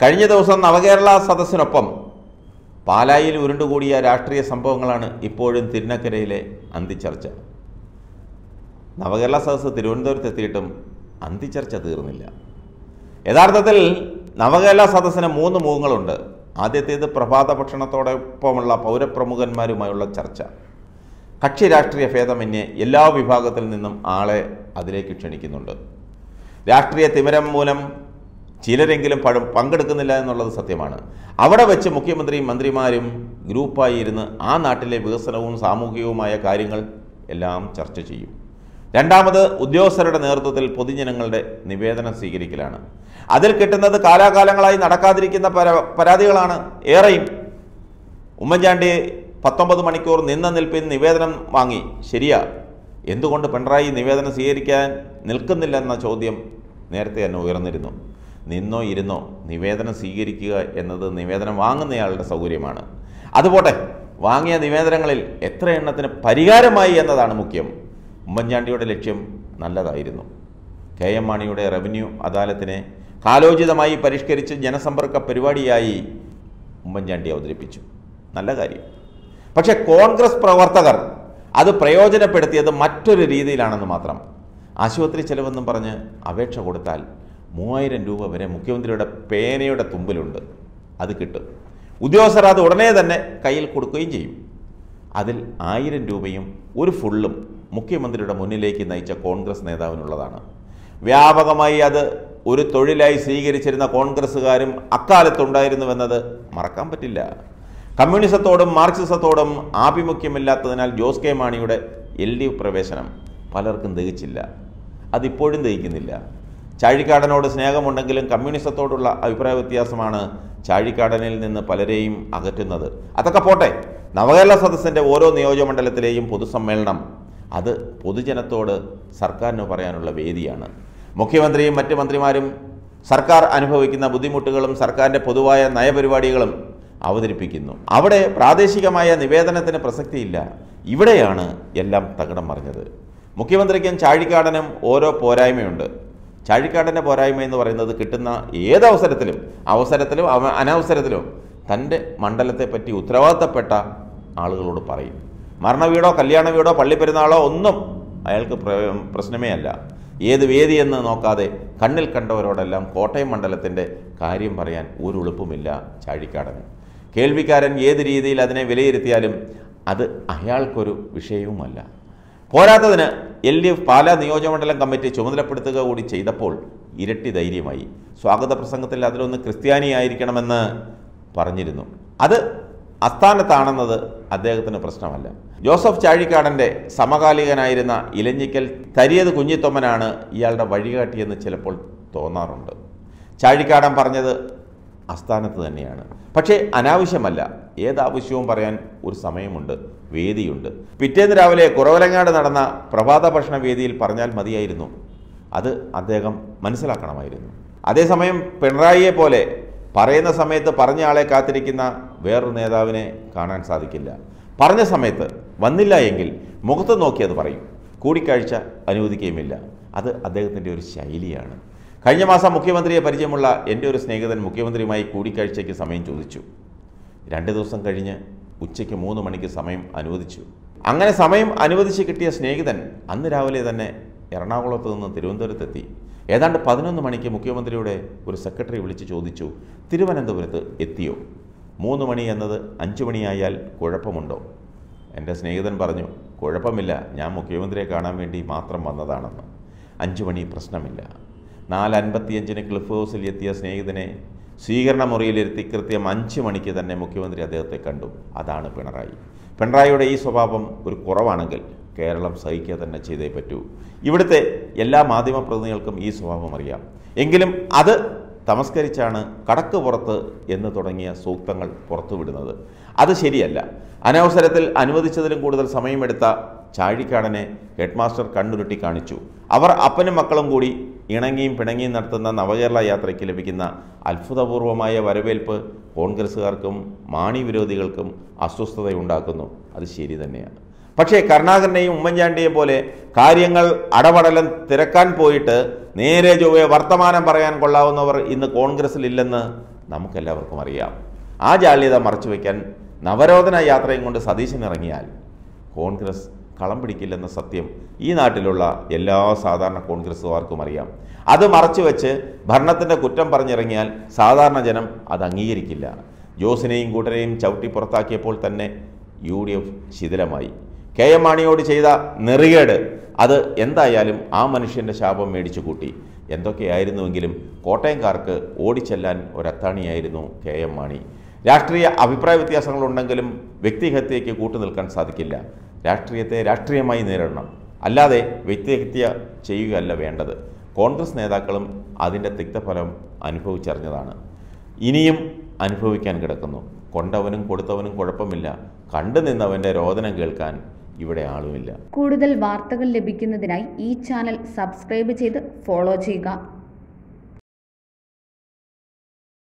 കഴിഞ്ഞ ദിവസം നവകേരള സദസ്സിനൊപ്പം പാലായിൽ ഉരുണ്ടുകൂടിയ രാഷ്ട്രീയ സംഭവങ്ങളാണ് ഇപ്പോഴും തിരുനക്കരയിലെ അന്തിച്ചർച്ച. നവകേരള സദസ്സ് തിരുവനന്തപുരത്തെത്തിയിട്ടും അന്തിച്ചർച്ച തീർന്നില്ല. യഥാർത്ഥത്തിൽ നവകേരള സദസ്സിന് 3 മുഖങ്ങളുണ്ട്. ആദ്യത്തേത് പ്രഭാത ഭക്ഷണത്തോടൊപ്പമുള്ള പൗരപ്രമുഖന്മാരുമായുള്ള ചർച്ച. കക്ഷി രാഷ്ട്രീയ ഭേദമന്യേ എല്ലാ വിഭാഗത്തിൽ നിന്നും ആളെ അതിലേക്ക് ക്ഷണിക്കുന്നുണ്ട്. രാഷ്ട്രീയ തിമിരം മൂലം ചിലരെങ്കിലും പങ്കെടുക്കുന്നില്ല എന്നുള്ളത് സത്യമാണ്. അവിടെ വെച്ച് മുഖ്യമന്ത്രിയും മന്ത്രിമാരും ഗ്രൂപ്പായി ഇരുന്ന് ആ നാട്ടിലെ വികസനവും സാമൂഹികവുമായ കാര്യങ്ങൾ എല്ലാം ചർച്ച ചെയ്യും. രണ്ടാമത് ഉദ്യോഗസ്ഥരുടെ നേതൃത്വത്തിൽ പൊതുജനങ്ങളുടെ നിവേദനം സ്വീകരിക്കലാണ്. അതിൽ കിട്ടുന്നത് കാലാകാലങ്ങളായി നടക്കാതിരിക്കുന്ന പരാതികളാണ് ഏറെയും. ഉമ്മൻചാണ്ടി 19 മണിക്കൂർ നിന്ന നിൽപ്പിൽ നിവേദനം വാങ്ങി. ശരിയാ, എന്തുകൊണ്ട് പിണറായി നിവേദനം സ്വീകരിക്കാൻ നിൽക്കുന്നില്ലെന്ന ചോദ്യം നേരത്തെ തന്നെ ഉയർന്നിരുന്നു. നിന്നോ ഇരുന്നോ നിവേദനം സ്വീകരിക്കുക എന്നത് നിവേദനം വാങ്ങുന്നയാളുടെ സൗകര്യമാണ്. അതുപോട്ടെ, വാങ്ങിയ നിവേദനങ്ങളിൽ എത്ര എണ്ണത്തിന് പരിഹാരമായി എന്നതാണ് മുഖ്യം. ഉമ്മൻചാണ്ടിയുടെ ലക്ഷ്യം നല്ലതായിരുന്നു. KM മാണിയുടെ റവന്യൂ അദാലത്തിനെ കാലോചിതമായി പരിഷ്കരിച്ച് ജനസമ്പർക്ക പരിപാടിയായി ഉമ്മൻചാണ്ടി അവതരിപ്പിച്ചു. നല്ല കാര്യം. പക്ഷേ കോൺഗ്രസ് പ്രവർത്തകർ അത് പ്രയോജനപ്പെടുത്തിയത് മറ്റൊരു രീതിയിലാണെന്ന് മാത്രം. ആശുപത്രി ചെലവെന്നും പറഞ്ഞ് അപേക്ഷ കൊടുത്താൽ 3000 രൂപ വരെ മുഖ്യമന്ത്രിയുടെ പേനയുടെ തുമ്പിലുണ്ട്. അത് കിട്ടും. ഉദ്യോഗസ്ഥർ അത് ഉടനെ തന്നെ കയ്യിൽ കൊടുക്കുകയും ചെയ്യും. അതിൽ 1000 രൂപയും ഒരു ഫുള്ളും മുഖ്യമന്ത്രിയുടെ മുന്നിലേക്ക് നയിച്ച കോൺഗ്രസ് നേതാവിനുള്ളതാണ്. വ്യാപകമായി അത് ഒരു തൊഴിലായി സ്വീകരിച്ചിരുന്ന കോൺഗ്രസ്സുകാരും അക്കാലത്തുണ്ടായിരുന്നുവെന്നത് മറക്കാൻ പറ്റില്ല. കമ്മ്യൂണിസത്തോടും മാർക്സിസത്തോടും ആഭിമുഖ്യമില്ലാത്തതിനാൽ ജോസ് കെ മാണിയുടെ LDF പ്രവേശനം പലർക്കും ദഹിച്ചില്ല. അതിപ്പോഴും ദഹിക്കുന്നില്ല. ചാഴിക്കാടനോട് സ്നേഹമുണ്ടെങ്കിലും കമ്മ്യൂണിസത്തോടുള്ള അഭിപ്രായ വ്യത്യാസമാണ് ചാഴിക്കാടനിൽ നിന്ന് പലരെയും അകറ്റുന്നത്. അതൊക്കെ പോട്ടെ, നവകേരള സദസ്സിൻ്റെ ഓരോ നിയോജകമണ്ഡലത്തിലെയും പൊതുസമ്മേളനം അത് പൊതുജനത്തോട് സർക്കാരിന് പറയാനുള്ള വേദിയാണ്. മുഖ്യമന്ത്രിയും മറ്റ് മന്ത്രിമാരും സർക്കാർ അനുഭവിക്കുന്ന ബുദ്ധിമുട്ടുകളും സർക്കാരിൻ്റെ പൊതുവായ നയപരിപാടികളും അവതരിപ്പിക്കുന്നു. അവിടെ പ്രാദേശികമായ നിവേദനത്തിന് പ്രസക്തിയില്ല. ഇവിടെയാണ് എല്ലാം തകിടം മറിഞ്ഞത്. മുഖ്യമന്ത്രിക്കും ചാഴിക്കാടനും ഓരോ പോരായ്മയുണ്ട്. ചാഴിക്കാടൻ്റെ പോരായ്മ എന്ന് പറയുന്നത് കിട്ടുന്ന ഏതവസരത്തിലും അനവസരത്തിലും തൻ്റെ മണ്ഡലത്തെപ്പറ്റി ഉത്തരവാദിത്തപ്പെട്ട ആളുകളോട് പറയും. മരണവീടോ കല്യാണ വീടോ പള്ളിപ്പെരുന്നാളോ ഒന്നും അയാൾക്ക് പ്രശ്നമേ അല്ല. ഏത് വേദിയെന്ന് നോക്കാതെ കണ്ണിൽ കണ്ടവരോടെല്ലാം കോട്ടയം മണ്ഡലത്തിൻ്റെ കാര്യം പറയാൻ ഒരു എളുപ്പമില്ല ചാഴിക്കാടന്. കേൾവിക്കാരൻ ഏത് രീതിയിൽ അതിനെ വിലയിരുത്തിയാലും അത് അയാൾക്കൊരു വിഷയവുമല്ല. പോരാത്തതിന് LDF പാലാ നിയോജകമണ്ഡലം കമ്മിറ്റി ചുമതലപ്പെടുത്തുക കൂടി ചെയ്തപ്പോൾ ഇരട്ടി ധൈര്യമായി. സ്വാഗത പ്രസംഗത്തിൽ അതിലൊന്ന് ക്രിസ്ത്യാനിയായിരിക്കണമെന്ന് പറഞ്ഞിരുന്നു. അത് അസ്ഥാനത്താണെന്നത് അദ്ദേഹത്തിന് പ്രശ്നമല്ല. ജോസഫ് ചാഴിക്കാടൻ്റെ സമകാലികനായിരുന്ന ഇലഞ്ഞിക്കൽ തരിയത് കുഞ്ഞിത്തൊമ്മനാണ് ഇയാളുടെ വഴികാട്ടിയെന്ന് ചിലപ്പോൾ തോന്നാറുണ്ട്. ചാഴിക്കാടൻ പറഞ്ഞത് അസ്ഥാനത്ത് തന്നെയാണ്. പക്ഷേ അനാവശ്യമല്ല. ഏതാവശ്യവും പറയാൻ ഒരു സമയമുണ്ട്, വേദിയുണ്ട്. പിറ്റേന്ന് രാവിലെ കുറവലങ്ങാട് നടന്ന പ്രഭാത ഭക്ഷണ വേദിയിൽ പറഞ്ഞാൽ മതിയായിരുന്നു. അത് അദ്ദേഹം മനസ്സിലാക്കണമായിരുന്നു. അതേസമയം പിണറായിയെ പോലെ പറയുന്ന സമയത്ത് പറഞ്ഞ ആളെ കാത്തിരിക്കുന്ന വേറൊരു നേതാവിനെ കാണാൻ സാധിക്കില്ല. പറഞ്ഞ സമയത്ത് വന്നില്ല എങ്കിൽ മുഖത്ത് നോക്കി അത് പറയും. കൂടിക്കാഴ്ച അനുവദിക്കുകയുമില്ല. അത് അദ്ദേഹത്തിൻ്റെ ഒരു ശൈലിയാണ്. കഴിഞ്ഞ മാസം മുഖ്യമന്ത്രിയെ പരിചയമുള്ള എൻ്റെ ഒരു സ്നേഹിതൻ മുഖ്യമന്ത്രിയുമായി കൂടിക്കാഴ്ചയ്ക്ക് സമയം ചോദിച്ചു. 2 ദിവസം കഴിഞ്ഞ് ഉച്ചയ്ക്ക് 3 മണിക്ക് സമയം അനുവദിച്ചു. അങ്ങനെ സമയം അനുവദിച്ച് കിട്ടിയ സ്നേഹിതൻ അന്ന് രാവിലെ തന്നെ എറണാകുളത്ത് നിന്ന് തിരുവനന്തപുരത്തെത്തി. ഏതാണ്ട് 11 മണിക്ക് മുഖ്യമന്ത്രിയുടെ ഒരു സെക്രട്ടറി വിളിച്ച് ചോദിച്ചു, തിരുവനന്തപുരത്ത് എത്തിയോ? 3 മണി എന്നത് 5 മണിയായാൽ കുഴപ്പമുണ്ടോ? എൻ്റെ സ്നേഹിതൻ പറഞ്ഞു, കുഴപ്പമില്ല, ഞാൻ മുഖ്യമന്ത്രിയെ കാണാൻ വേണ്ടി മാത്രം വന്നതാണെന്ന്. 5 മണി പ്രശ്നമില്ല. 4:55 ക്ലിഫ് ഹൗസിൽ എത്തിയ സ്നേഹിതനെ സ്വീകരണ മുറിയിലിരുത്തി കൃത്യം 5 മണിക്ക് തന്നെ മുഖ്യമന്ത്രി അദ്ദേഹത്തെ കണ്ടു. അതാണ് പിണറായി. പിണറായിയുടെ ഈ സ്വഭാവം ഒരു കുറവാണെങ്കിൽ കേരളം സഹിക്കുക തന്നെ ചെയ്തേ പറ്റൂ. ഇവിടുത്തെ എല്ലാ മാധ്യമപ്രതിനിധികൾക്കും ഈ സ്വഭാവം അറിയാം. എങ്കിലും അത് തമസ്കരിച്ചാണ് കടക്ക് പുറത്ത് എന്ന് തുടങ്ങിയ സൂക്തങ്ങൾ പുറത്തുവിടുന്നത്. അത് ശരിയല്ല. അനവസരത്തിൽ അനുവദിച്ചതിലും കൂടുതൽ സമയമെടുത്ത ചാഴിക്കാടനെ ഹെഡ്മാസ്റ്റർ കണ്ണുരുട്ടി കാണിച്ചു. അവർ അപ്പനും മക്കളും കൂടി ഇണങ്ങിയും പിണങ്ങിയും നടത്തുന്ന നവകേരള യാത്രയ്ക്ക് ലഭിക്കുന്ന അത്ഭുതപൂർവമായ വരവേൽപ്പ് കോൺഗ്രസ്സുകാർക്കും മാണി വിരോധികൾക്കും അസ്വസ്ഥതയുണ്ടാക്കുന്നു. അത് ശരി തന്നെയാണ്. പക്ഷേ കരുണാകരനെയും ഉമ്മൻചാണ്ടിയെയും പോലെ കാര്യങ്ങൾ അടപടലം തിരക്കാൻ പോയിട്ട് നേരെ ചൊവ്വേ വർത്തമാനം പറയാൻ കൊള്ളാവുന്നവർ ഇന്ന് കോൺഗ്രസ്സിലില്ലെന്ന് നമുക്കെല്ലാവർക്കും അറിയാം. ആ ജാള്യത മറച്ചുവെക്കാൻ നവരോധന യാത്രയും കൊണ്ട് സതീശൻ ഇറങ്ങിയാൽ കോൺഗ്രസ് കളം പിടിക്കില്ലെന്ന സത്യം ഈ നാട്ടിലുള്ള എല്ലാ സാധാരണ കോൺഗ്രസ്സുകാർക്കും അറിയാം. അത് മറച്ചുവെച്ച് ഭരണത്തിൻ്റെ കുറ്റം പറഞ്ഞിറങ്ങിയാൽ സാധാരണ ജനം അത് അംഗീകരിക്കില്ല. ജോസിനെയും കൂട്ടരെയും ചവിട്ടി പുറത്താക്കിയപ്പോൾ തന്നെ UDF ശിഥിലമായി. KM മാണിയോട് ചെയ്ത നെറികേട് അത് എന്തായാലും ആ മനുഷ്യൻ്റെ ശാപം മേടിച്ചു കൂട്ടി. എന്തൊക്കെയായിരുന്നുവെങ്കിലും കോട്ടയംകാർക്ക് ഓടിച്ചെല്ലാൻ ഒരത്താണിയായിരുന്നു KM മാണി. രാഷ്ട്രീയ അഭിപ്രായ വ്യത്യാസങ്ങളുണ്ടെങ്കിലും വ്യക്തിഹത്യയ്ക്ക് കൂട്ടുനിൽക്കാൻ സാധിക്കില്ല. രാഷ്ട്രീയത്തെ രാഷ്ട്രീയമായി നേരിടണം, അല്ലാതെ വ്യക്തിഹത്യ ചെയ്യുകയല്ല വേണ്ടത്. കോൺഗ്രസ് നേതാക്കളും അതിൻ്റെ തിക്തഫലം അനുഭവിച്ചറിഞ്ഞതാണ്, ഇനിയും അനുഭവിക്കാൻ കിടക്കുന്നു. കൊണ്ടവനും കൊടുത്തവനും കുഴപ്പമില്ല, കണ്ടു നിന്നവൻ്റെ രോദനം കേൾക്കാൻ ഇവിടെ ആളുമില്ല. കൂടുതൽ വാർത്തകൾ ലഭിക്കുന്നതിനായി ഈ ചാനൽ സബ്സ്ക്രൈബ് ചെയ്ത് ഫോളോ ചെയ്യുക.